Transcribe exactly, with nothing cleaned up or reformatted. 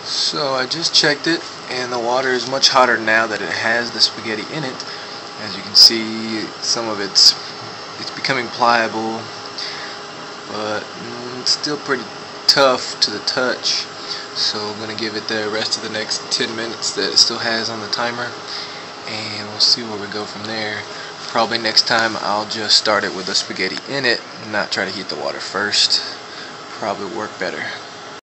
So I just checked it, and the water is much hotter now that it has the spaghetti in it. As you can see, some of it's it's becoming pliable, but mm, it's still pretty tough to the touch. So I'm gonna give it the rest of the next ten minutes that it still has on the timer, and we'll see where we go from there. Probably next time I'll just start it with the spaghetti in it and not try to heat the water first. Probably work better.